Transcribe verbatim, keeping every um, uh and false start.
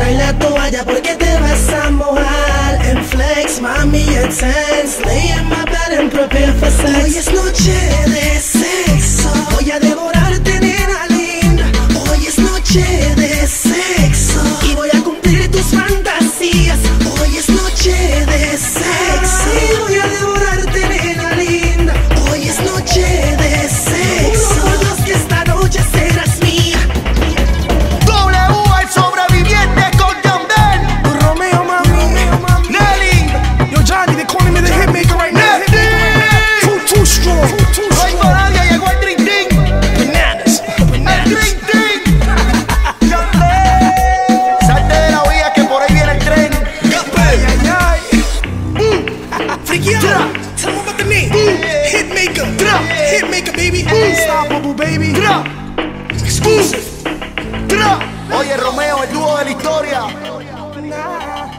trae la toalla porque te vas a mojar. En flex, mami, intense. Lay in my bed and prepare for sex. Hoy es noche de sexo. Voy a devorarte, nena linda. Hoy es noche de sexo. Y voy a cumplir tus fantasías. Hoy es noche de sexo. Y voy a devorarte, nena linda. Hoy es noche de sexo. Los que esta noche serás mía. W, el sobreviviente con Yandel. Romeo, mami. Nelly. Yo, Johnny, they calling me the hitmaker right now. Too, too strong. No hay nadie, llegó el Dream Team. Bananas. El Dream Team. Yandel. Salte de la vía que por ahí viene el tren. Ay, ay, ay. Mm. Freaky out. Tell them about the name. Hitmaker. Hitmaker, baby. Unstoppable, baby. Exclusive. Oye, Romeo, el dúo de la historia. Nah.